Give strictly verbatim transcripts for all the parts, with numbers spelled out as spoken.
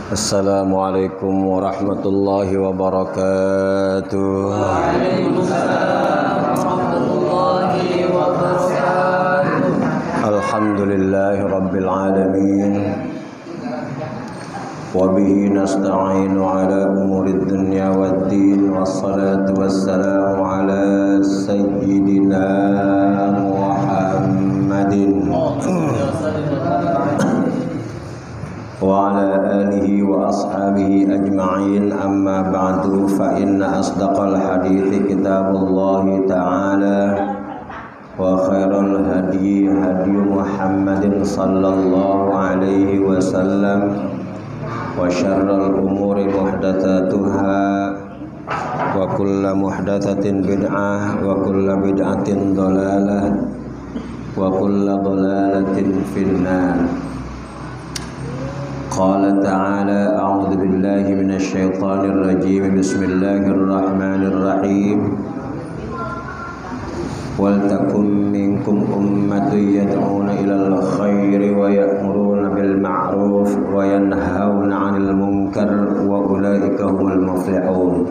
Assalamualaikum warahmatullahi wabarakatuh. Waalaikumsalam warahmatullahi wabarakatuh. Alhamdulillahi rabbil alamin. Wa bihi nasta'inu ala umurid dunya waddin. Wassalatu wassalamu ala sayyidina Muhammadin wa ala alihi wa ashabihi ajma'in. Amma ba'du, fa inna asdaqal hadithi kitabullahi ta'ala wa khairal hadi hadi Muhammadin sallallahu alaihi wasallam wa syarrul umuri muhdatsatuha wa kullu muhdatsatin bid'ah wa kullu bid'atin dhalalah wa kullu dhalalatin finnar. Qala ta'ala a'udzu billahi minasy syaithanir rajim. Bismillahirrahmanirrahim. Wal takum minkum ummatun yad'una ilal khairi wa ya'muruna bil ma'ruf wa yanhauna 'anil munkar wa ulaika humul muflihun.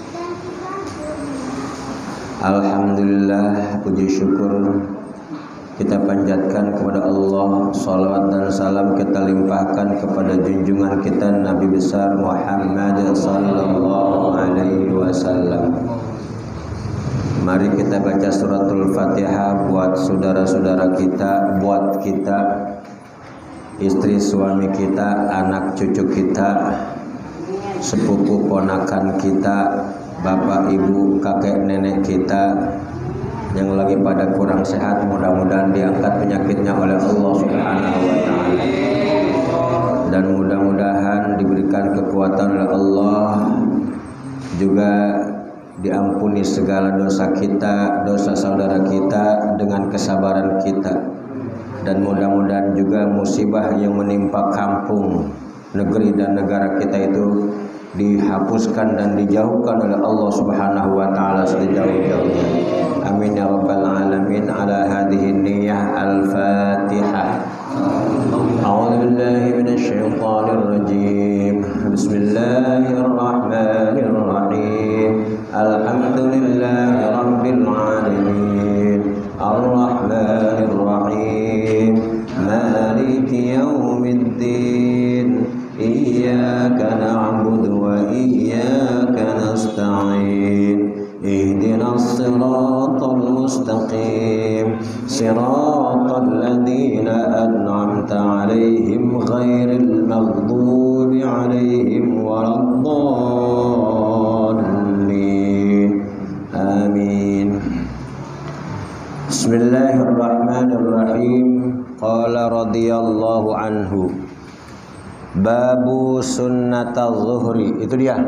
Alhamdulillah, puji syukur kita panjatkan kepada Allah. Salawat dan salam kita limpahkan kepada junjungan kita Nabi besar Muhammad sallallahu alaihi wasallam. Mari kita baca suratul Fatihah buat saudara-saudara kita, buat kita, istri suami kita, anak cucu kita, sepupu ponakan kita, bapak ibu kakek nenek kita yang lagi pada kurang sehat, mudah-mudahan diangkat penyakitnya oleh Allah Subhanahu wa taala, dan mudah-mudahan diberikan kekuatan oleh Allah, juga diampuni segala dosa kita, dosa saudara kita dengan kesabaran kita, dan mudah-mudahan juga musibah yang menimpa kampung, negeri dan negara kita itu dihapuskan dan dijauhkan oleh Allah Subhanahu wa taala sejauh-jauhnya. Amin ya rabbal alamin. Ala hadhihi niyyah al-Fatihah. A'udzu billahi minasy syaithanir rajim. Bismillahirrahmanirrahim. Alhamdulillahi rabbil alamin. Arrahmanir rahim. Maliki yaumiddin. Iyyaka na'budu wa iyyaka nasta'in. Ihdinas siratal mustaqim. Siratal ladzina an'amta 'alaihim ghairil maghdubi 'alaihim waladdallin. Amin. Bismillahirrahmanirrahim. Qala radhiyallahu anhu. Babu sunnatal zuhri. Itu dia.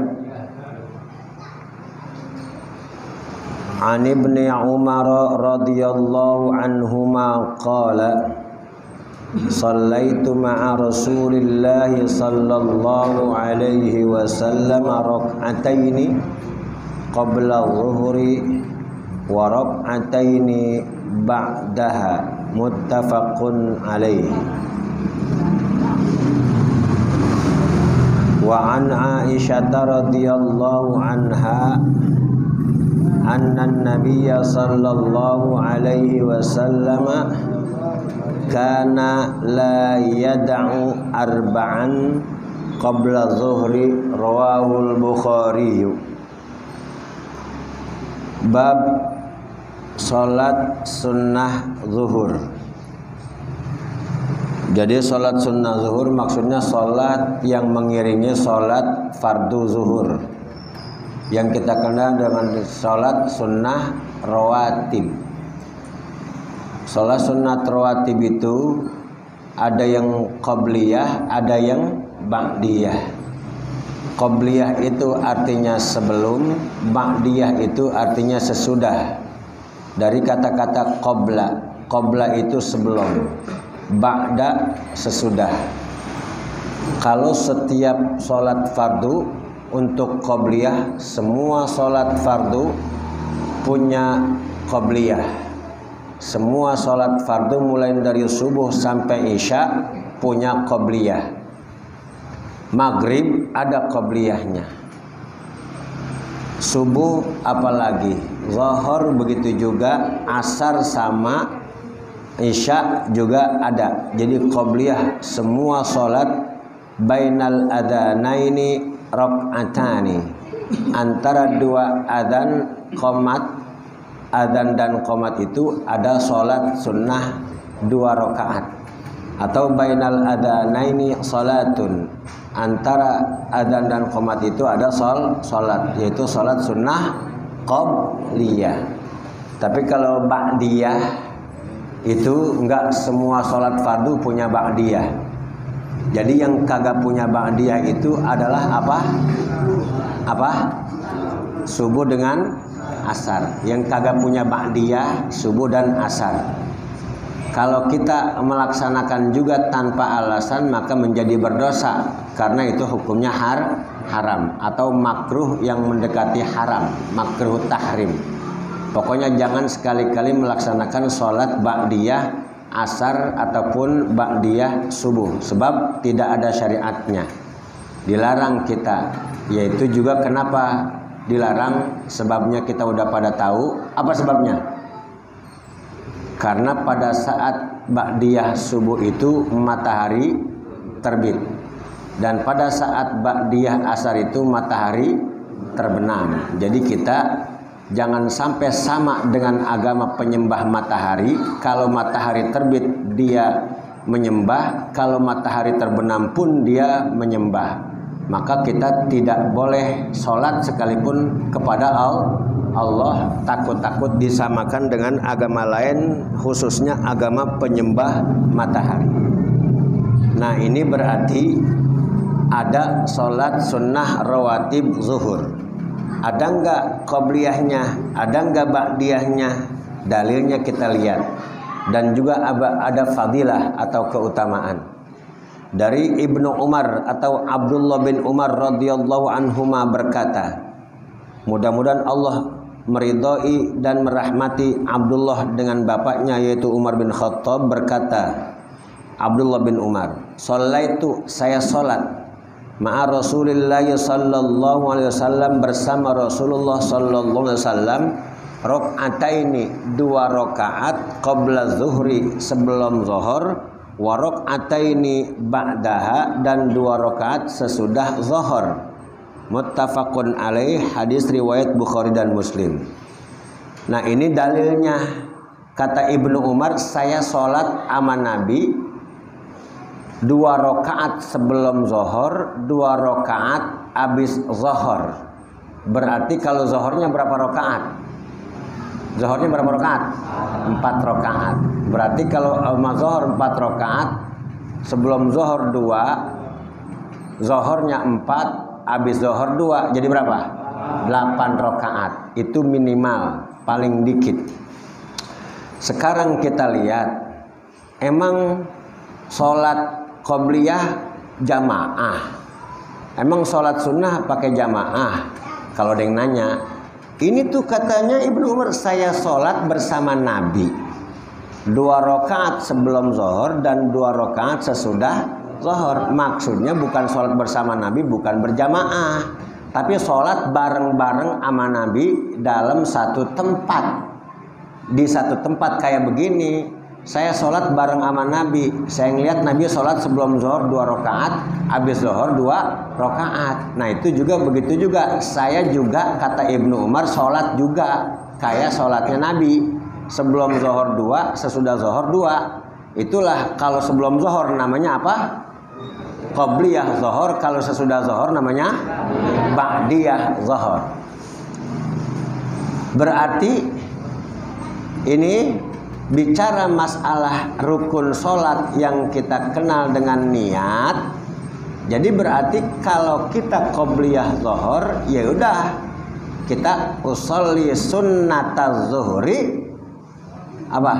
An Ibni Umar radhiyallahu anhuma qala Sallaitu ma'a Rasulillah sallallahu alaihi wasallam rak'ataini qabla zuhri wa rak'ataini ba'daha, muttafaqun alaihi. Wa an Aisyah radhiyallahu anha anna an-nabiyya sallallahu alaihi wasallam kana la yad'u arba'an qabla zuhri, rawahul Bukhari. Bab salat sunnah zuhur. Jadi salat sunnah zuhur maksudnya salat yang mengiringi salat fardu zuhur, yang kita kenal dengan salat sunnah rawatib. Salat sunnah rawatib itu ada yang qabliyah, ada yang ba'diyah. Qabliyah itu artinya sebelum, ba'diyah itu artinya sesudah. Dari kata-kata qabla, qabla itu sebelum, ba'da sesudah. Kalau setiap salat fardu untuk qabliyah, semua salat fardu punya qabliyah. Semua salat fardu mulai dari subuh sampai isya punya qabliyah. Maghrib ada qobliyahnya. Subuh apalagi, zuhur begitu juga, asar sama, isya juga ada. Jadi qobliyah semua salat bainal adzanaini rakaatani. Antara dua adzan qomat, adzan dan qomat itu ada salat sunnah dua rakaat. Atau bainal adzanaini salatun. Antara adzan dan qomat itu ada sol, salat, yaitu salat sunnah qobliyah. Tapi kalau ba'diyah itu enggak semua salat fardu punya ba'diyah. Jadi yang kagak punya ba'diyah itu adalah apa? Apa? Subuh dengan asar. Yang kagak punya ba'diyah subuh dan asar. Kalau kita melaksanakan juga tanpa alasan maka menjadi berdosa, karena itu hukumnya har, haram atau makruh yang mendekati haram, makruh tahrim. Pokoknya jangan sekali-kali melaksanakan sholat ba'diyah asar ataupun ba'diyah subuh, sebab tidak ada syariatnya, dilarang kita. Yaitu juga kenapa dilarang, sebabnya kita udah pada tahu. Apa sebabnya? Karena pada saat ba'diyah subuh itu matahari terbit, dan pada saat ba'diyah asar itu matahari terbenam. Jadi kita jangan sampai sama dengan agama penyembah matahari. Kalau matahari terbit dia menyembah, kalau matahari terbenam pun dia menyembah. Maka kita tidak boleh sholat sekalipun kepada Allah, takut-takut disamakan dengan agama lain, khususnya agama penyembah matahari. Nah, ini berarti ada sholat sunnah rawatib zuhur. Ada enggak qobliyahnya, ada enggak ba'diyahnya? Dalilnya kita lihat. Dan juga ada fadilah atau keutamaan. Dari Ibnu Umar atau Abdullah bin Umar radhiyallahu anhuma berkata, mudah-mudahan Allah meridhai dan merahmati Abdullah dengan bapaknya yaitu Umar bin Khattab, berkata Abdullah bin Umar, "Shallaitu, saya salat ma'a Rasulillah sallallahu alaihi wasallam, bersama Rasulullah sallallahu alaihi wasallam, rakaataini, dua rakaat, qabla zuhri, sebelum zuhur, wa rakaataini ba'daha, dan dua rakaat sesudah zuhur." Muttafaqun alaih, hadis riwayat Bukhari dan Muslim. Nah, ini dalilnya. Kata Ibnu Umar, saya sholat sama Nabi dua rakaat sebelum zuhur, dua rakaat habis zuhur. Berarti kalau zuhurnya berapa rakaat? Zuhurnya berapa rakaat? Empat rakaat. Berarti kalau sama zuhur empat rakaat, sebelum zuhur dua, zuhurnya empat, habis zuhur dua, jadi berapa? delapan rakaat. Itu minimal, paling dikit. Sekarang kita lihat, emang sholat qobliyah jamaah, emang sholat sunnah pakai jamaah? Kalau ada yang nanya, ini tuh katanya Ibnu Umar, saya sholat bersama Nabi dua rakaat sebelum zuhur dan dua rakaat sesudah zuhur. Maksudnya bukan sholat bersama Nabi, bukan berjamaah, tapi sholat bareng-bareng sama Nabi dalam satu tempat. Di satu tempat kayak begini, saya sholat bareng sama Nabi, saya ngeliat Nabi sholat sebelum zuhur dua rakaat, habis zuhur dua rakaat. Nah, itu juga begitu juga. Saya juga, kata Ibnu Umar, sholat juga kayak sholatnya Nabi, sebelum zuhur dua, sesudah zuhur dua. Itulah kalau sebelum zuhur namanya apa? Qobliyah zuhur. Kalau sesudah zuhur namanya ba'diyah zuhur. Berarti ini bicara masalah rukun sholat yang kita kenal dengan niat. Jadi berarti kalau kita qobliyah zuhur, ya udah kita usolli sunnata zuhri apa?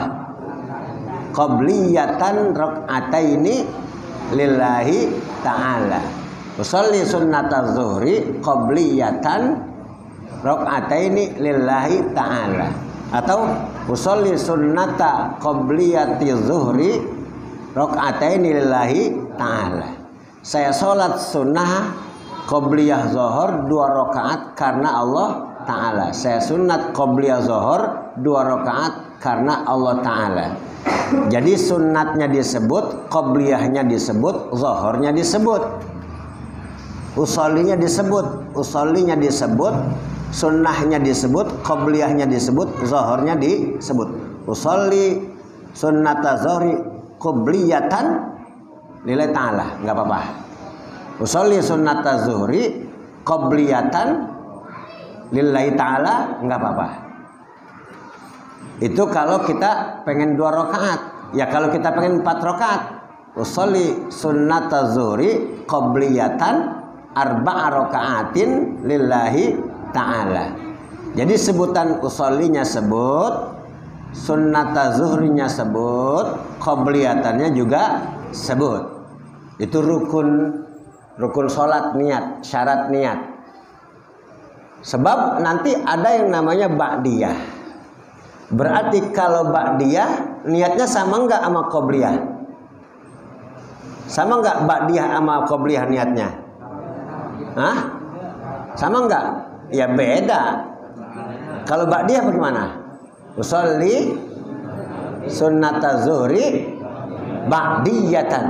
Qobliyatan rak'ataini lillahi ta'ala. Usolli sunnata zuhri qobliyatan rak'ataini lillahi ta'ala. Atau usolli sunnata qobliyati zuhri rak'ataini lillahi ta'ala. saya sholat sunnah qobliyah zuhur dua rakaat karena Allah Ta'ala. Saya sunat qobliyah zuhur dua rakaat karena Allah Ta'ala. Jadi sunatnya disebut, qobliyahnya disebut, zuhurnya disebut, usollinya disebut, usollinya disebut, sunnahnya disebut, qobliyahnya disebut, zuhurnya disebut. Usolli sunnata zuhri qobliyatan lillahi ta'ala, nggak apa-apa. Usolli sunnata zuhri qobliyatan lillahi ta'ala, nggak apa-apa. Itu kalau kita pengen dua rakaat. Ya kalau kita pengen empat rakaat, usolli sunnata zuhri qobliyatan arba'a rakaatin lillahi ta'ala. Jadi sebutan usollinya sebut, sunnata zuhrinya sebut, qobliyatannya juga sebut. Itu rukun rukun sholat niat, syarat niat. Sebab nanti ada yang namanya ba'diyah. Berarti kalau ba'diyah niatnya sama enggak sama qobliyah? Sama enggak ba'diyah sama qobliyah niatnya? Hah? Sama enggak? Ya beda. Kalau ba'diyah bagaimana? Usolli sunnata zuhri ba'diyatan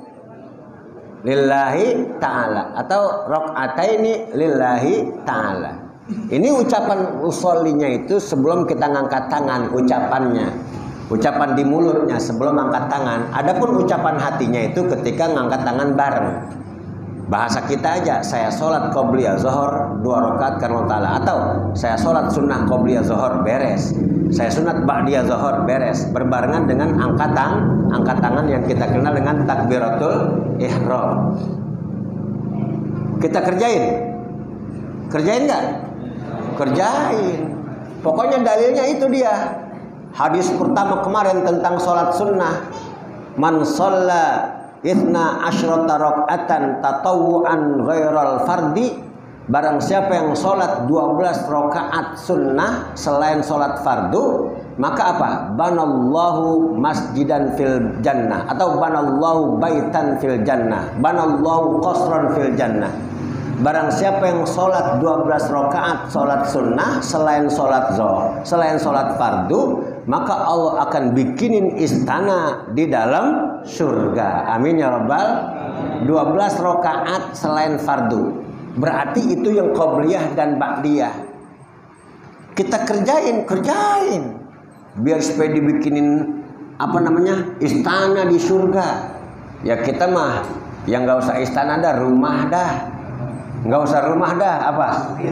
lillahi ta'ala atau rakaataini lillahi ta'ala. Ini ucapan usollinya itu sebelum kita ngangkat tangan, ucapannya, ucapan di mulutnya sebelum angkat tangan. Adapun ucapan hatinya itu ketika ngangkat tangan bareng. Bahasa kita aja, saya sholat qobliyah zuhur dua rakaat karena Allah Ta'ala, atau saya sholat sunnah qobliyah zuhur beres, saya sunat ba'diyah zuhur beres, berbarengan dengan angkat tangan, angkat tangan yang kita kenal dengan takbiratul ihram. Kita kerjain, kerjain nggak? Kerjain. Pokoknya dalilnya itu dia. Hadis pertama kemarin tentang sholat sunnah, man sholla Ithna asyrata rakaatan tatawu'an ghairal fardi, barang siapa yang sholat dua belas rakaat sunnah selain sholat fardu, maka apa? Banallahu masjidan fil jannah, atau banallahu baitan fil jannah, banallahu qasran fil jannah. Barang siapa yang sholat dua belas rakaat sholat sunnah selain sholat zuhur, selain sholat fardu, maka Allah akan bikinin istana di dalam surga. Amin ya rabbal. dua belas rakaat selain fardu. Berarti itu yang qobliyah dan ba'diyah. Kita kerjain, kerjain. Biar supaya dibikinin apa namanya? Istana di surga. Ya kita mah yang nggak usah istana dah, rumah dah. Nggak usah rumah dah, apa?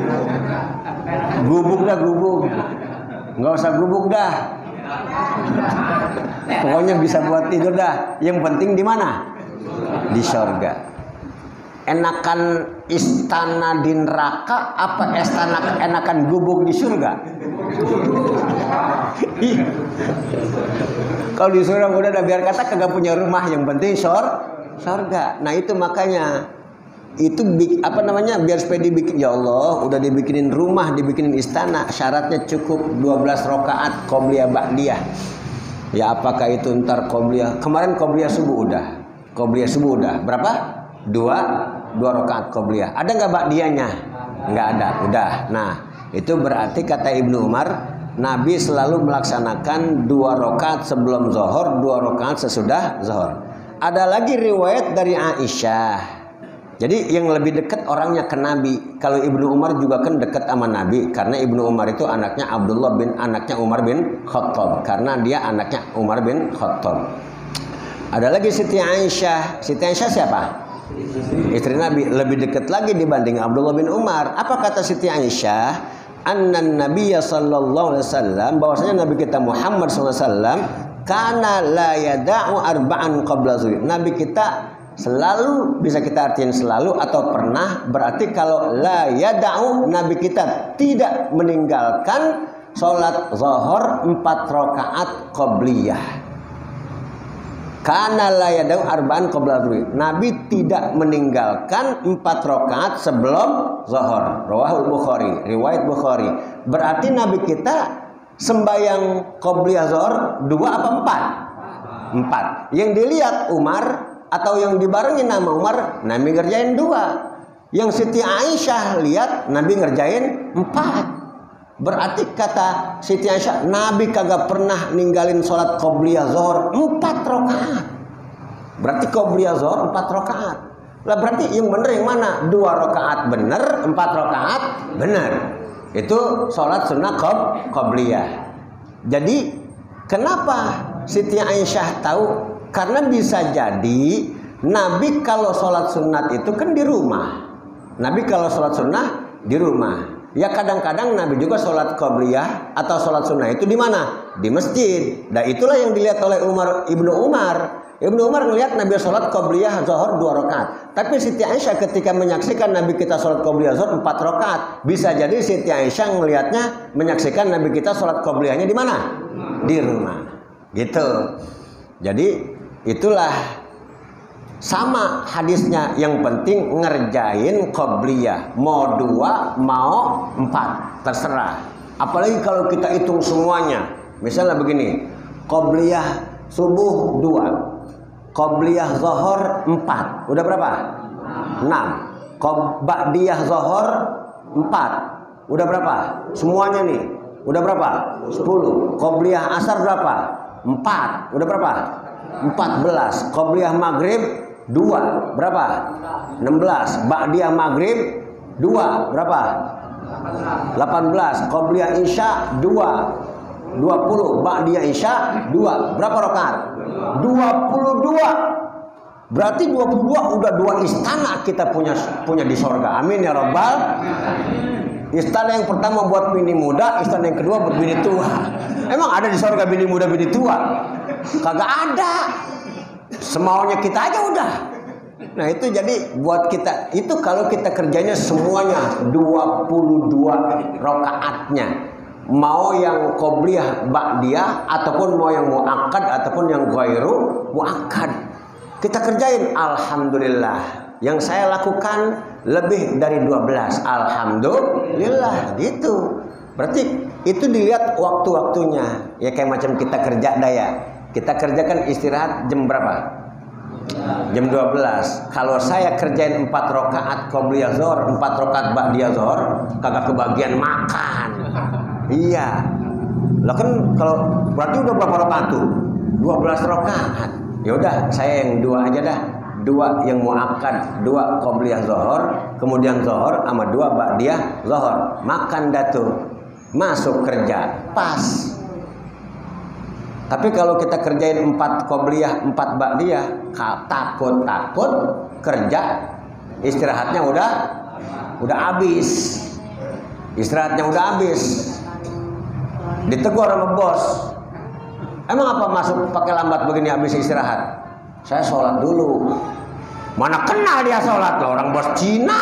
Gubuk dah, gubuk. Nggak usah gubuk dah. Pokoknya bisa buat tidur dah. Yang penting di mana? Di surga. Enakan istana di neraka apa istana enakan gubuk di surga? Kalau di surga udah ada, biar kata kagak punya rumah, yang penting sur surga. Nah itu makanya itu apa namanya, biar supaya dibikin, ya Allah udah dibikinin rumah, dibikinin istana, syaratnya cukup dua belas rakaat qobliyah ba'diyah. Ya apakah itu ntar qobliyah, kemarin qobliyah subuh udah, qobliyah subuh udah berapa? Dua, dua rakaat qobliyah. Ada nggak ba'diyahnya? Nggak ada, udah. Nah itu berarti kata Ibnu Umar, Nabi selalu melaksanakan dua rakaat sebelum zuhur, dua rakaat sesudah zuhur. Ada lagi riwayat dari Aisyah. Jadi yang lebih dekat orangnya ke Nabi. Kalau Ibnu Umar juga kan dekat sama Nabi, karena Ibnu Umar itu anaknya Abdullah bin anaknya Umar bin Khattab, karena dia anaknya Umar bin Khattab. Ada lagi Siti Aisyah. Siti Aisyah siapa? Istri Nabi, lebih dekat lagi dibanding Abdullah bin Umar. Apa kata Siti Aisyah? Annan Nabiyya sallallahu alaihi wasallam, bahwasanya Nabi kita Muhammad sallallahu alaihi wasallam kana la yada'u arba'an qabla zuhur. Nabi kita selalu, bisa kita artikan selalu atau pernah, berarti kalau la yada'u, Nabi kita tidak meninggalkan sholat zuhur empat rakaat qobliyah. Kana la yada'u arba'an qabla zuhur. Nabi tidak meninggalkan empat rakaat sebelum zuhur. Rawahul Bukhari, riwayat Bukhari. Berarti Nabi kita sembahyang qobliyah zuhur dua apa empat? Empat. Yang dilihat Umar atau yang dibarengi nama Umar, Nabi ngerjain dua. Yang Siti Aisyah lihat Nabi ngerjain empat. Berarti kata Siti Aisyah, Nabi kagak pernah ninggalin sholat qobliyah zuhur empat rakaat. Berarti qobliyah zuhur empat rakaat. Lah berarti yang bener yang mana? Dua rakaat bener, empat rakaat bener. Itu sholat sunnah qobliyah. Jadi kenapa Siti Aisyah tahu? Karena bisa jadi Nabi kalau sholat sunat itu kan di rumah. Nabi kalau sholat sunnah di rumah. Ya kadang-kadang Nabi juga sholat qobliyah atau sholat sunnah itu di mana? Di masjid. Dan itulah yang dilihat oleh Umar ibnu Umar. Ibnu Umar melihat Nabi sholat qobliyah zuhur dua rakaat. Tapi Siti Aisyah ketika menyaksikan Nabi kita sholat qobliyah zuhur empat rakaat, bisa jadi Siti Aisyah melihatnya menyaksikan Nabi kita sholat qobliyahnya di mana? Di rumah. Gitu. Jadi itulah. Sama hadisnya, yang penting ngerjain qobliyah. Mau dua, mau empat, terserah. Apalagi kalau kita hitung semuanya. Misalnya begini, qobliyah subuh dua, qobliyah zuhur empat. Udah berapa? enam. Ba'diyah zuhur empat. Udah berapa? Semuanya nih. Udah berapa? sepuluh. Qobliyah asar berapa? empat. Udah berapa? empat belas. Qobliyah maghrib dua, berapa? enam belas. Ba'diyah maghrib dua, berapa? delapan belas. Qobliyah isya dua, dua puluh. Ba'diyah isya dua, berapa rakaat? dua puluh dua. Berarti dua puluh dua udah dua istana kita punya punya di sorga. Amin ya rabbal. Istana yang pertama buat bini muda, istana yang kedua buat bini tua. Emang ada di sorga bini muda bini tua? Kagak ada. Semaunya kita aja udah. Nah itu jadi buat kita, itu kalau kita kerjanya semuanya dua puluh dua rakaatnya. Mau yang qobliyah ba'diyah ataupun mau yang muakkad ataupun yang ghairu muakkad. Kita kerjain, alhamdulillah. Yang saya lakukan lebih dari dua belas. Alhamdulillah gitu. Berarti itu dilihat waktu-waktunya. Ya kayak macam kita kerja daya. Kita kerjakan istirahat jam berapa? Jam dua belas. Kalau saya kerjain empat rakaat qobliyah zuhur, empat rakaat ba'diyah zuhur, kagak kebagian makan. Iya. Lah kan kalau berarti udah berapa rakaat tuh? dua belas rakaat. Ya udah, saya yang dua aja dah. Dua yang muakkad, dua qobliyah zuhur, kemudian zuhur sama dua ba'diyah zuhur. Makan dah tuh. Masuk kerja. Pas. Tapi kalau kita kerjain empat qobliyah, empat ba'diyah, takut-takut kerja istirahatnya udah udah habis. Istirahatnya udah habis. Ditegur sama bos. Emang apa masuk pakai lambat begini habis istirahat? Saya sholat dulu. Mana kenal dia sholat loh, orang bos Cina.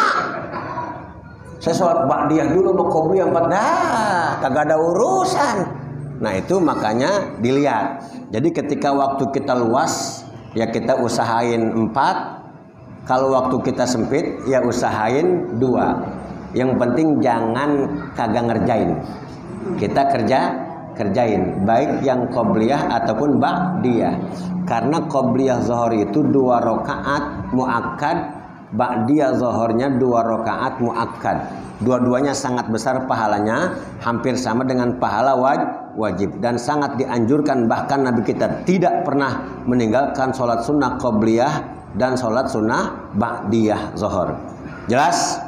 Saya sholat ba'diyah dulu mau qobliyah empat dah, kagak ada urusan. Nah itu makanya dilihat. Jadi ketika waktu kita luas, ya kita usahain empat. Kalau waktu kita sempit, ya usahain dua. Yang penting jangan kagak ngerjain. Kita kerja, kerjain. Baik yang qobliyah ataupun ba'diyah. Karena qobliyah zuhur itu dua rakaat muakkad, ba'diyah zuhurnya dua rakaat muakkad. Dua-duanya sangat besar pahalanya, hampir sama dengan pahala wajib, dan sangat dianjurkan. Bahkan Nabi kita tidak pernah meninggalkan sholat sunnah qobliyah dan sholat sunnah ba'diyah zuhur. Jelas?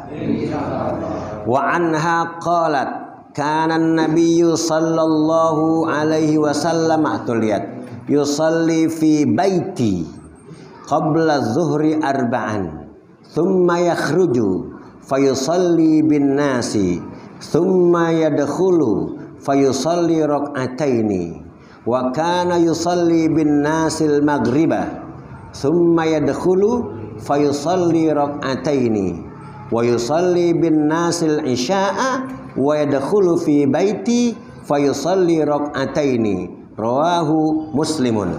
Wa anha qalat kana an-nabiyyu sallallahu alaihi wasallam, tuh lihat, yusalli fi baiti qabla zuhri arba'an thumma yakhruju fayusalli bin nasi thumma yadkhulu fayusalli rak'ataini wa kana yusalli bin nasil maghriba thumma yadkhulu fayusalli rak'ataini wa yusalli bin nasil isya'a wa yadkhulu fi baiti fayusalli rak'ataini. Rawahu Muslimun.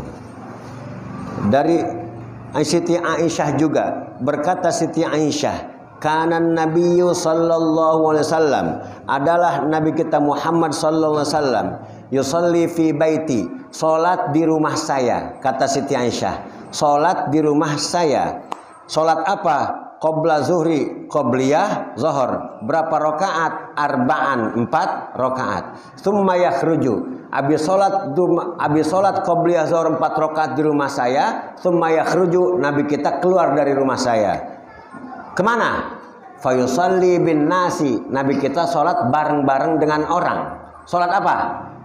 Dari Siti Aisyah juga berkata Siti Aisyah, kanan Nabiyyu sallallahu alaihi wasallam, adalah Nabi kita Muhammad sallallahu alaihi wasallam, yusalli fi baiti, salat di rumah saya. Kata Siti Aisyah, sholat di rumah saya. Sholat apa? Qobla zuhri, qobliyah, zohor. Berapa rokaat? Arba'an, empat rokaat. Tsumma yakhruju. Abis sholat, abis sholat qobliyah zohor empat rokaat di rumah saya. Tsumma yakhruju. Nabi kita keluar dari rumah saya. Kemana? Fayusalli bin nasi. Nabi kita sholat bareng-bareng dengan orang. Sholat apa?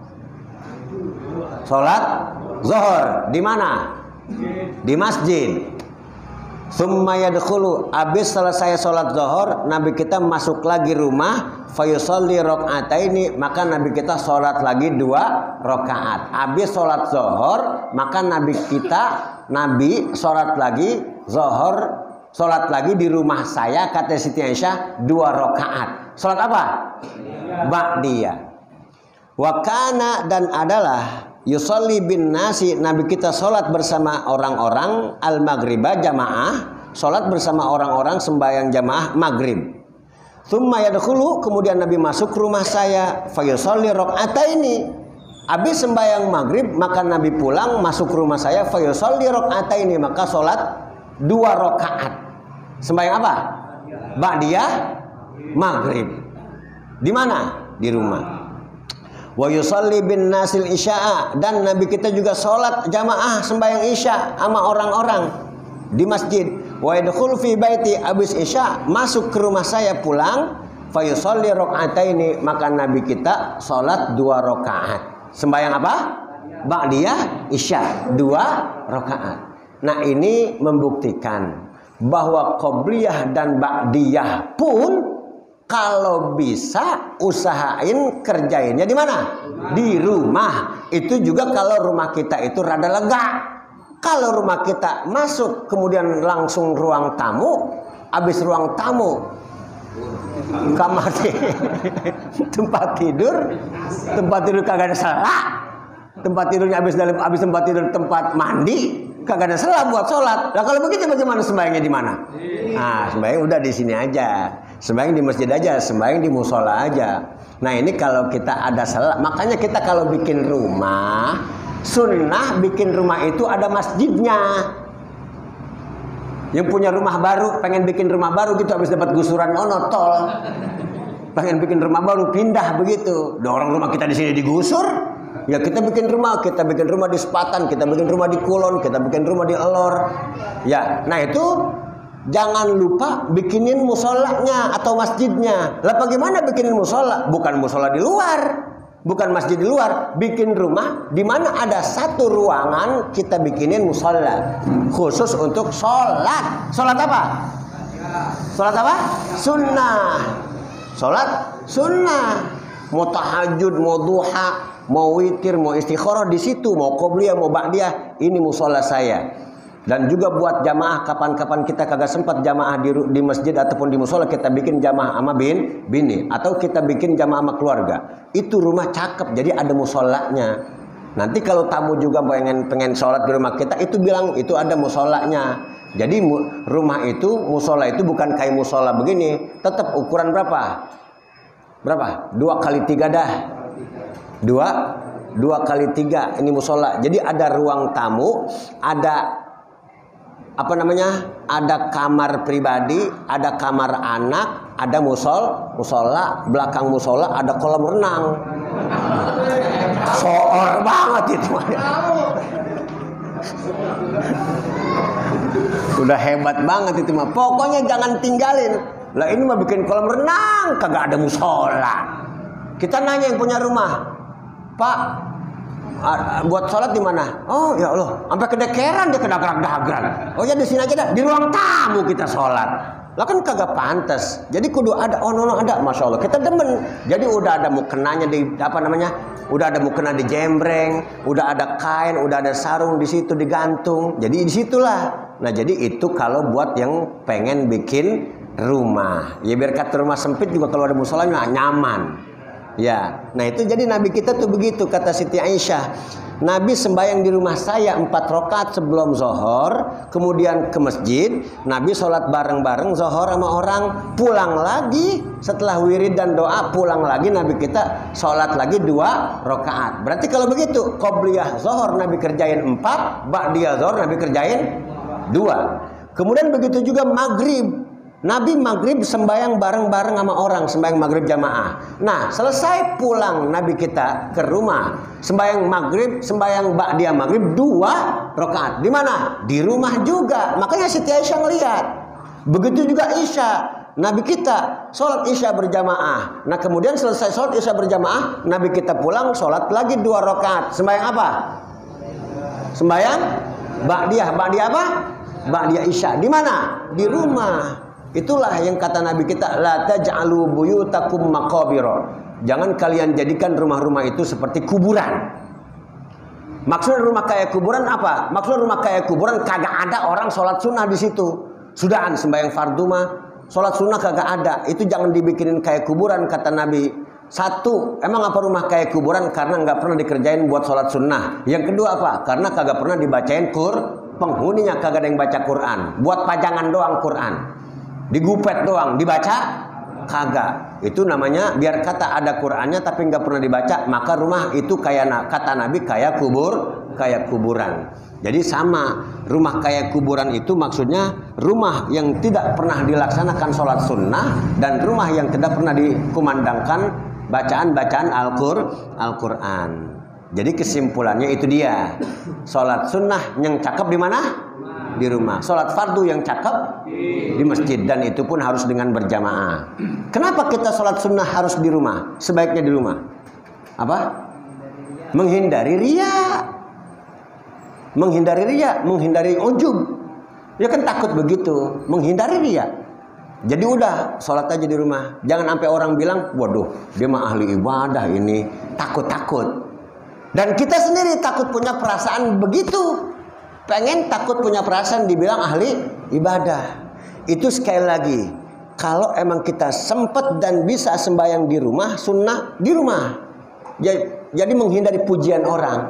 Sholat zohor. Di mana? Di masjid. Summa yadkhulu, abis selesai sholat zuhur, Nabi kita masuk lagi rumah, fayusalli rakaataini, maka Nabi kita sholat lagi dua rakaat. Abis sholat zuhur, maka Nabi kita Nabi sholat lagi zuhur, sholat lagi di rumah saya, kata Siti Aisyah, dua rakaat. Sholat apa? Ba'diyah. Wa kana, dan adalah yusolli bin nasi, Nabi kita sholat bersama orang-orang al maghribah jamaah, sholat bersama orang-orang sembahyang jamaah maghrib. Tsumma yadkhulu, kemudian Nabi masuk rumah saya, fayusolli rakaataini. Habis sembahyang maghrib, maka Nabi pulang masuk rumah saya, fayusolli rakaataini, maka sholat dua rakaat. Sembahyang apa? Ba'diyah maghrib. Di mana? Di rumah. Wa yusalli bin nasil isya'a, dan Nabi kita juga sholat jamaah sembahyang isya sama orang-orang di masjid. Wa yadkhul fi baiti, abis isya masuk ke rumah saya pulang, fa yusalli rakaataini, maka Nabi kita sholat dua rakaat. Sembahyang apa? Ba'diyah isya, dua rakaat. Nah, ini membuktikan bahwa qobliyah dan ba'diyah pun kalau bisa usahain kerjainnya di mana? Di rumah. Itu juga kalau rumah kita itu rada lega. Kalau rumah kita masuk kemudian langsung ruang tamu, habis ruang tamu kamar tempat tidur, tempat tidur kagak ada salah. Tempat tidurnya habis dalam habis tempat tidur tempat mandi, kagak ada salah buat sholat. Nah, kalau begitu bagaimana sembahyangnya di mana? Nah, sembahyang udah di sini aja. Sembahyang di masjid aja, sembahyang di musola aja. Nah, ini kalau kita ada salah, makanya kita kalau bikin rumah, sunnah bikin rumah itu ada masjidnya. Yang punya rumah baru, pengen bikin rumah baru gitu, habis dapat gusuran ono tol, pengen bikin rumah baru pindah begitu. Udah orang rumah kita di sini digusur. Ya kita bikin rumah, kita bikin rumah di Sepatan, kita bikin rumah di Kulon, kita bikin rumah di Elor. Ya, nah itu jangan lupa bikinin musolanya atau masjidnya. Lah bagaimana bikinin musola? Bukan musola di luar, bukan masjid di luar. Bikin rumah di mana ada satu ruangan kita bikinin musola khusus untuk sholat. Sholat apa? Sholat apa? Sunnah. Sholat sunnah. Mau tahajud, mau duha, mau witir, mau istikharah di situ, mau qobliyah, mau ba'diyah, ini musola saya. Dan juga buat jamaah, kapan-kapan kita kagak sempat jamaah di, di masjid ataupun di musola, kita bikin jamaah sama bin, bini, atau kita bikin jamaah sama keluarga. Itu rumah cakep, jadi ada musolanya. Nanti kalau tamu juga pengen pengen sholat di rumah kita, itu bilang itu ada musolanya. Jadi rumah itu, musola itu bukan kayak musola begini, tetap ukuran berapa? Berapa? Dua kali tiga dah. Dua, dua kali tiga ini musola. Jadi ada ruang tamu, ada apa namanya? Ada kamar pribadi, ada kamar anak, ada musol, musola, belakang musola ada kolam renang. Soor banget itu. Udah hebat banget itu mah. Pokoknya jangan tinggalin. Lah ini mah bikin kolam renang, kagak ada musola. Kita nanya yang punya rumah, Pak, buat sholat di mana? Oh ya Allah, sampai kedekeran dia kedagrak-dagrak. Oh ya di sini aja dah, di ruang tamu kita sholat. Lah kan kagak pantas. Jadi kudu ada, oh no, no ada, masya Allah. Kita demen. Jadi udah ada mukenanya di apa namanya? Udah ada mukena di jembreng, udah ada kain, udah ada sarung di situ digantung. Jadi disitulah. Nah jadi itu kalau buat yang pengen bikin rumah. Ya biar kata rumah sempit juga kalau ada musolanya nyaman. Ya, nah itu jadi Nabi kita tuh begitu, kata Siti Aisyah. Nabi sembahyang di rumah saya empat rakaat sebelum zohor, kemudian ke masjid. Nabi sholat bareng-bareng zohor sama orang, pulang lagi setelah wirid dan doa, pulang lagi Nabi kita sholat lagi dua rakaat. Berarti kalau begitu, qobliyah zohor Nabi kerjain empat, ba'diyah zohor Nabi kerjain dua. Kemudian begitu juga maghrib. Nabi maghrib sembahyang bareng-bareng sama orang, sembahyang maghrib jamaah. Nah, selesai pulang Nabi kita ke rumah, sembahyang maghrib, sembahyang ba'diyah maghrib dua rakaat. Di mana? Di rumah juga. Makanya Siti Aisyah ngelihat. Begitu juga Isya. Nabi kita sholat Isya berjamaah. Nah, kemudian selesai sholat Isya berjamaah, Nabi kita pulang sholat lagi dua rakaat. Sembahyang apa? Sembahyang ba'diyah. Ba'diyah apa? Ba'diyah Isya. Di mana? Di rumah. Itulah yang kata Nabi kita, la taj'alu buyutakum maqabira. Jangan kalian jadikan rumah-rumah itu seperti kuburan. Maksud rumah kayak kuburan apa? Maksud rumah kayak kuburan kagak ada orang sholat sunnah di situ. Sudahan sembahyang fardu mah, sholat sunnah kagak ada. Itu jangan dibikinin kayak kuburan, kata Nabi. Satu, emang apa rumah kayak kuburan? Karena nggak pernah dikerjain buat sholat sunnah. Yang kedua apa? Karena kagak pernah dibacain Qur, penghuninya kagak ada yang baca Quran. Buat pajangan doang Quran. Digupet doang, dibaca kagak. Itu namanya biar kata ada Qur'annya tapi nggak pernah dibaca, maka rumah itu kayak kata Nabi kayak kubur, kayak kuburan. Jadi sama, rumah kayak kuburan itu maksudnya rumah yang tidak pernah dilaksanakan sholat sunnah dan rumah yang tidak pernah dikumandangkan bacaan-bacaan Al-Qur'an. Jadi kesimpulannya itu dia. Sholat sunnah yang cakep di mana? Di rumah. Sholat fardu yang cakep di masjid, dan itu pun harus dengan berjamaah. Kenapa kita sholat sunnah harus di rumah? Sebaiknya di rumah. Apa? Menghindari riya. Menghindari riya, menghindari ujub. Ya kan takut begitu, menghindari riya. Jadi udah sholat aja di rumah. Jangan sampai orang bilang, waduh dia mah ahli ibadah ini, takut-takut. Dan kita sendiri takut punya perasaan begitu. Pengen takut punya perasaan dibilang ahli ibadah. Itu sekali lagi, kalau emang kita sempat dan bisa sembahyang di rumah, sunnah di rumah. Jadi menghindari pujian orang.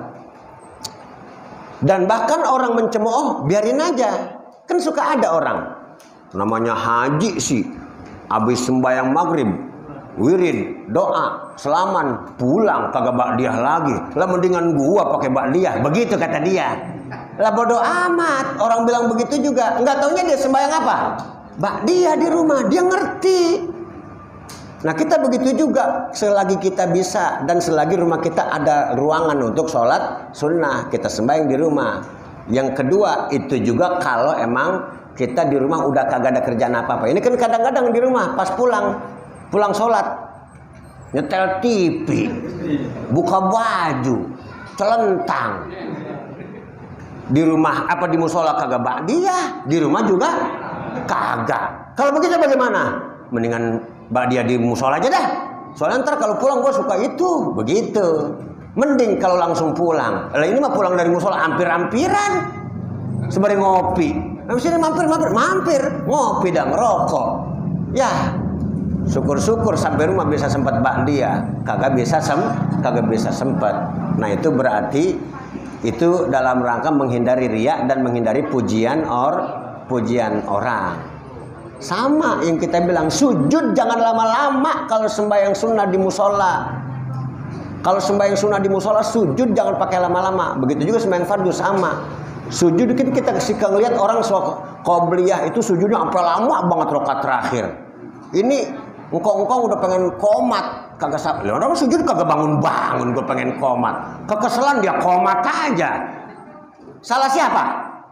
Dan bahkan orang mencemooh, biarin aja. Kan suka ada orang namanya haji sih, habis sembahyang maghrib, wirid, doa, selaman, pulang kagak ba'diyah lagi. Lah mendingan gua pakai ba'diyah, begitu kata dia. Lah bodoh amat, orang bilang begitu juga. Enggak taunya dia sembahyang apa? Ba'diyah di rumah, dia ngerti. Nah kita begitu juga, selagi kita bisa dan selagi rumah kita ada ruangan untuk sholat sunnah, kita sembahyang di rumah. Yang kedua itu juga kalau emang kita di rumah udah kagak ada kerjaan apa-apa. Ini kan kadang-kadang di rumah pas pulang, pulang sholat, nyetel T V, buka baju, celentang. Di rumah apa di musola kagak ba'diyah, di rumah juga kagak. Kalau begitu bagaimana? Mendingan ba'diyah di musola aja dah. Soalnya ntar kalau pulang gue suka itu, begitu. Mending kalau langsung pulang. Lah ini mah pulang dari musola hampir-hampiran. Sembari ngopi. Habis ini mampir-mampir, mampir, ngopi dan ngerokok. Ya, syukur-syukur sampai rumah bisa sempat ba'diyah. Kagak bisa sem, kagak bisa sempat. Nah itu berarti itu dalam rangka menghindari riya dan menghindari pujian or pujian orang. Sama yang kita bilang, sujud jangan lama-lama kalau sembahyang sunnah di musola. Kalau sembahyang sunnah di musola, sujud jangan pakai lama-lama. Begitu juga sembahyang fardu sama. Sujud kita kita suka ngelihat orang qobliyah itu sujudnya sampai lama banget rakaat terakhir. Ini engkau-engkau udah pengen komat, kagak sabar. Orang sujud kagak bangun-bangun, gue pengen komat. Kekeselan dia komat aja. Salah siapa?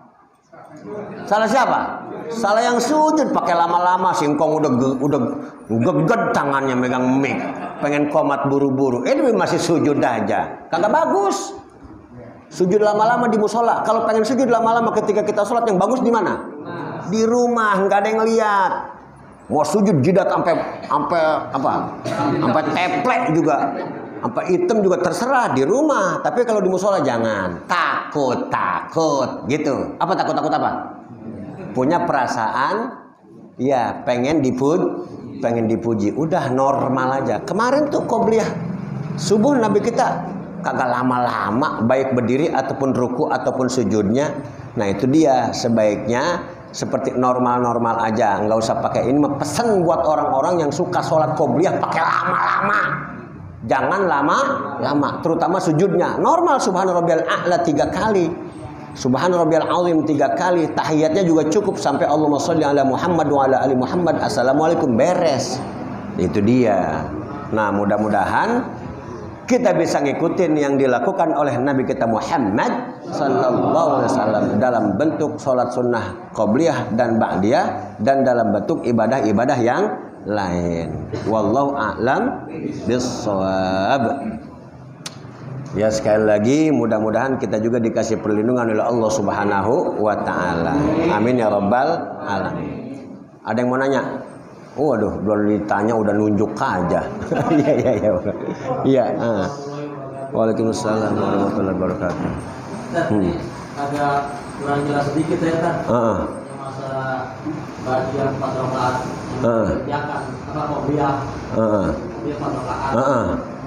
Salah siapa? Salah yang sujud pakai lama-lama, singkong udah udah geged tangannya megang mic, pengen komat buru-buru. Eh dia masih sujud aja. Kagak bagus. Sujud lama-lama di musola. Kalau pengen sujud lama-lama ketika kita sholat, yang bagus di mana? Di rumah, nggak ada yang lihat. Mau sujud jidat sampai sampai apa? Sampai teplek juga. Sampai hitam juga terserah di rumah. Tapi kalau di musola jangan. Takut, takut gitu. Apa takut takut apa? Punya perasaan ya pengen diput pengen dipuji, udah normal aja. Kemarin tuh qobliyah subuh Nabi kita kagak lama-lama, baik berdiri ataupun ruku ataupun sujudnya. Nah itu dia, sebaiknya seperti normal-normal aja, nggak usah pakai ini. Pesan buat orang-orang yang suka sholat qobliyah pakai lama-lama, jangan lama-lama, terutama sujudnya normal. Subhana rabbiyal a'la tiga kali, Subhana rabbiyal azim tiga kali, tahiyatnya juga cukup sampai Allahumma sholli ala Muhammad wa ala ali Muhammad, assalamualaikum, beres. Itu dia. Nah mudah-mudahan kita bisa ngikutin yang dilakukan oleh Nabi kita Muhammad sallallahu alaihi wasallam dalam bentuk sholat sunnah qobliyah dan ba'diyah, dan dalam bentuk ibadah-ibadah yang lain. Wallahu a'lam bissawab. Ya sekali lagi mudah-mudahan kita juga dikasih perlindungan oleh Allah Subhanahu wa taala. Amin ya rabbal alamin. Ada yang mau nanya? Oh, aduh, belum ditanya udah nunjuk aja. Iya, iya, iya. Iya, ah. Waalaikumsalam warahmatullahi wabarakatuh. Hmm. Agak kurang jelas sedikit ya, Tan. Heeh. Yang masalah bagian empat rakaat. Heeh. Ya kan, apa qobliyah? Heeh. Qobliyah empat rakaat. Heeh.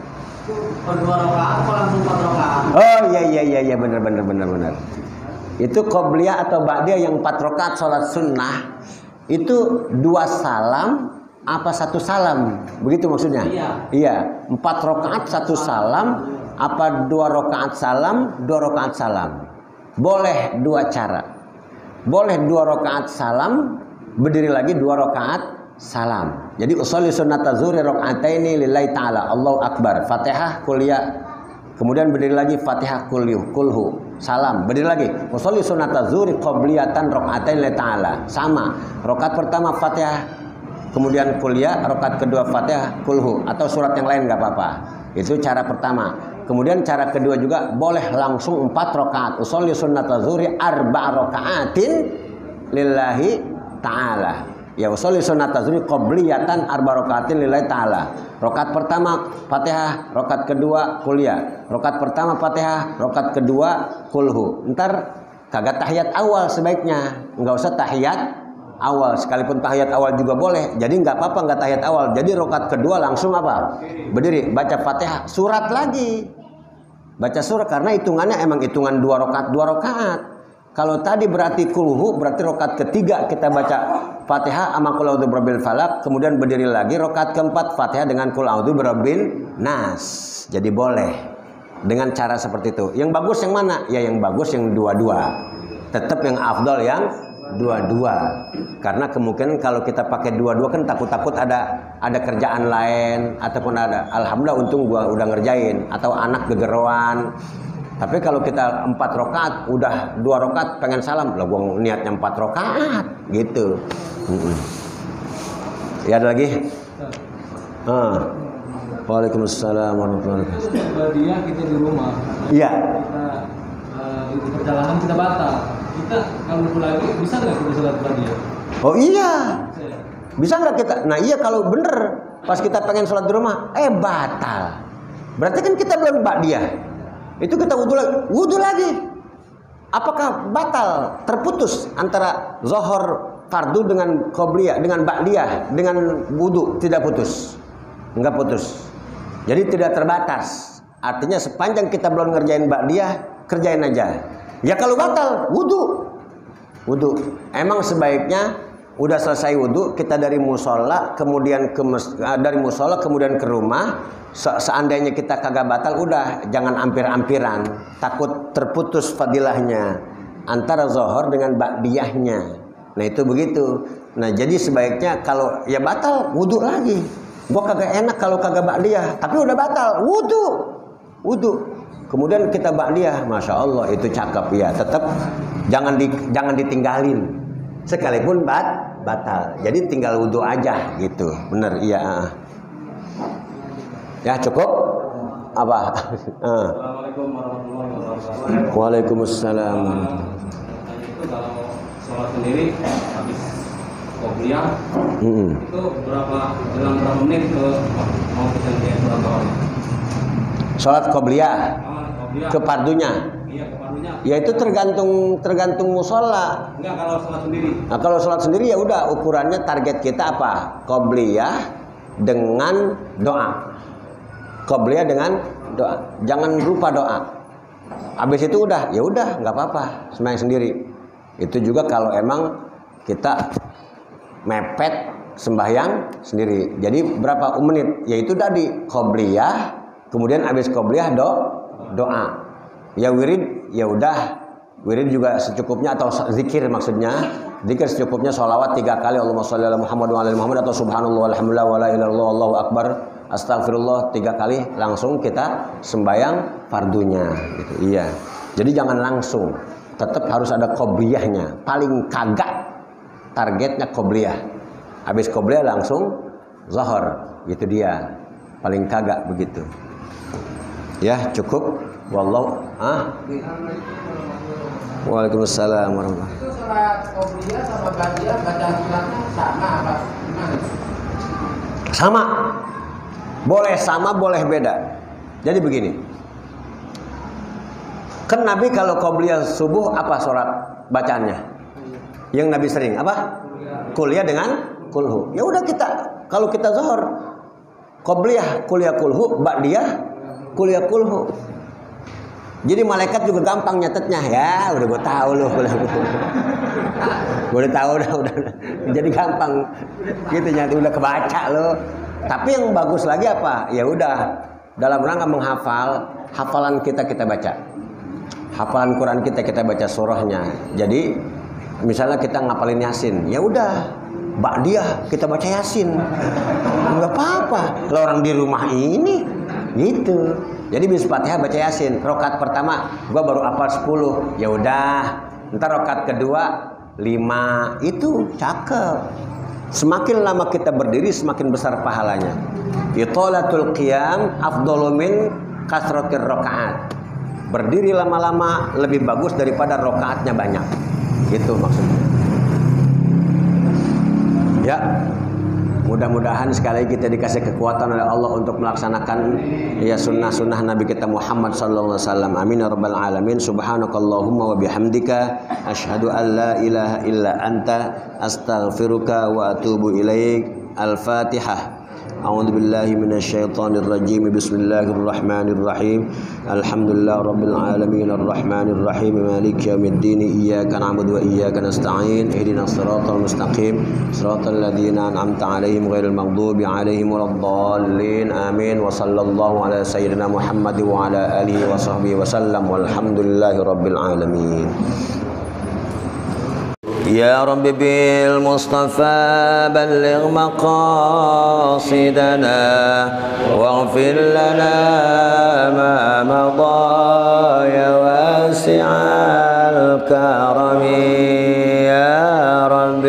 Per dua rakaat apa langsung empat rakaat? Oh, iya iya iya iya benar benar benar benar. Itu qobliyah atau ba'diyah yang empat rakaat salat sunnah. Itu dua salam apa satu salam, begitu maksudnya? Iya. Iya, empat rakaat satu salam apa dua rakaat salam dua rakaat salam. Boleh dua cara. Boleh dua rakaat salam, berdiri lagi dua rakaat salam. Jadi usolli sunnata zuhri rakaataini lillahi ta'ala, Allahu akbar, Fatihah kuliah. Kemudian berdiri lagi Fatihah kulhu, kulhu, salam, berdiri lagi. Usolli sunnata zuhri qobliyatan rakaatain lillahi ta'ala. Sama. Rakaat pertama Fatihah, kemudian kuliah, rakaat kedua Fatihah kulhu atau surat yang lain enggak apa-apa. Itu cara pertama. Kemudian cara kedua juga boleh langsung empat rakaat. Usolli sunnata zuhri arba'a rakaatin lillahi ta'ala. Ya usolli sunnata zuhri qobliyatan arba'a rakaatin lillahi ta'ala. Rakaat pertama Fatihah, rakaat kedua kuliah. Rakaat pertama Fatihah, rakaat kedua kulhu. Ntar kagak tahiyat awal sebaiknya, nggak usah tahiyat awal. Sekalipun tahiyat awal juga boleh. Jadi nggak apa-apa nggak tahiyat awal. Jadi rakaat kedua langsung apa? Berdiri, baca Fatihah, surat lagi. Baca surat karena hitungannya emang hitungan dua rakaat dua rakaat. Kalau tadi berarti kulhu, berarti rakaat ketiga kita baca Fatihah sama qul a'udzu birabbil falaq, kemudian berdiri lagi rakaat keempat Fatihah dengan qul a'udzu birabbin nas. Jadi boleh dengan cara seperti itu. Yang bagus yang mana? Ya yang bagus yang dua-dua. Tetap yang afdal yang dua-dua. Karena kemungkinan kalau kita pakai dua-dua kan takut-takut ada ada kerjaan lain ataupun ada alhamdulillah untung gua udah ngerjain atau anak gegeroan. Tapi kalau kita empat rakaat, udah dua rakaat pengen salam, lah gua niatnya empat rakaat, gitu. Mm-mm. Ya ada lagi? Ah. Waalaikumsalam warahmatullahi wabarakatuh. Badiah kita di rumah. Iya. Kita uh, di perjalanan kita batal. Kita kalau lagi bisa nggak kita sholat badiah? Oh iya. Bisa nggak kita? Nah iya kalau bener pas kita pengen sholat di rumah, eh batal. Berarti kan kita belum badiah. Itu kita wudu lagi, wudu lagi. Apakah batal, terputus antara zohor fardu dengan qobliyah, dengan ba'diyah, dengan wudu? Tidak putus, enggak putus. Jadi tidak terbatas. Artinya sepanjang kita belum ngerjain ba'diyah, kerjain aja. Ya kalau batal, wudu, wudu. Emang sebaiknya udah selesai wudu, kita dari musola, kemudian ke mes, dari musola kemudian ke rumah. Seandainya kita kagak batal, udah jangan ampir-ampiran, takut terputus fadilahnya antara zohor dengan ba'diyahnya. Nah itu begitu. Nah jadi sebaiknya kalau ya batal, wudu lagi. Gua kagak enak kalau kagak ba'diyah, tapi udah batal, wudu, wudu. Kemudian kita ba'diyah, masya Allah itu cakep ya. Tetap jangan di, jangan ditinggalin, sekalipun bat batal. Jadi tinggal wudu aja gitu, bener iya. Ya cukup apa? Assalamualaikum warahmatullahi wabarakatuh. Waalaikumsalam. Itu kalau sholat sendiri habis qobliyah Mm-hmm. itu berapa dalam berapa menit ke mau kita lihat berapa orang? Sholat qobliyah Ah, qobliyah. ke fardunya. Iya, kepadunya. Ya itu tergantung tergantung musola. Enggak kalau sholat sendiri. Nah kalau sholat sendiri ya udah ukurannya target kita apa? Qobliyah dengan doa. Qobliyah dengan doa. Jangan lupa doa. Habis itu udah, ya udah nggak apa-apa sembahyang sendiri. Itu juga kalau emang kita mepet sembahyang sendiri. Jadi berapa menit? Yaitu tadi qobliyah, kemudian habis qobliyah do doa. Ya wirid, ya udah wirid juga secukupnya atau zikir maksudnya. Zikir secukupnya sholawat tiga kali Allahumma sholli ala Muhammad wa ala Muhammad atau subhanallah alhamdulillah wa la ilaha illallah wallahu akbar astagfirullah tiga kali langsung kita sembahyang fardunya gitu. Iya. Jadi jangan langsung. Tetap harus ada qobliyahnya. Paling kagak targetnya qobliyah. Habis qobliyah langsung zuhur. Gitu dia. Paling kagak begitu. Ya, cukup. Wallahu ah. Waalaikumsalam warahmatullahi. Itu sholat qobliyah sama ba'diyah baca suratnya sama apa gimana? Sama. Boleh sama, boleh beda. Jadi begini. Kan Nabi kalau qobliyah subuh apa sholat bacaannya? Yang Nabi sering apa? Kuliah dengan kulhu. Ya udah kita kalau kita zuhur qobliyah kuliah kulhu, ba'diyah kuliah kulhu. Jadi malaikat juga gampang nyatetnya ya, udah gue tahu loh, gue udah tahu udah, udah, jadi gampang gitu nyatet udah kebaca loh. Tapi yang bagus lagi apa? Ya udah dalam rangka menghafal, hafalan kita kita baca, hafalan Quran kita kita baca surahnya. Jadi misalnya kita ngapalin Yasin, ya udah, ba'diyah kita baca Yasin, nggak apa-apa. Kalau orang di rumah ini, gitu. Jadi bis Fatihah baca Yasin. Rokat pertama gua baru hafal sepuluh. Ya udah. Ntar rokat kedua lima. Itu cakep. Semakin lama kita berdiri semakin besar pahalanya. Itolatul qiyam afdalu min kasratir rakaat. Berdiri lama-lama lebih bagus daripada rokaatnya banyak. Itu maksudnya. Ya. Mudah-mudahan sekali kita dikasih kekuatan oleh Allah untuk melaksanakan ya sunnah-sunnah Nabi kita Muhammad sallallahu alaihi wasallam. Amin ya rabbal alamin. Subhanakallahumma wa bihamdika asyhadu an la ilaha illa anta astaghfiruka wa atubu ilaik. Al-Fatihah. A'udzu billahi minasyaitonir rajim. Bismillahirrahmanirrahim. Alhamdulillah rabbil alamin arrahmanir rahim maliki yaumiddin iyyaka na'budu wa iyyaka nasta'in ihdinas siratal mustaqim siratal ladzina an'amta 'alaihim ghairil maghdubi 'alaihim waladdallin amin wa sallallahu ala sayyidina Muhammad wa ala alihi wa sahbihi wa sallam walhamdulillahi rabbil alamin. يا رب بالمصطفى بلغ مقاصدنا واغفر لنا ما مضى يا واسع الكرم يا رب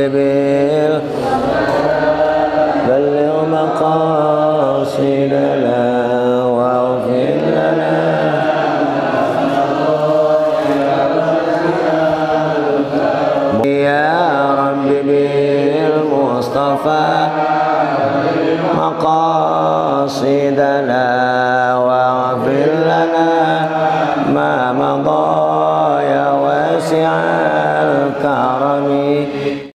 بلغ مقاصدنا واغفر لنا يا رب بالمصطفى مقاصدنا واغفر لنا ما مضى يا واسع الكرم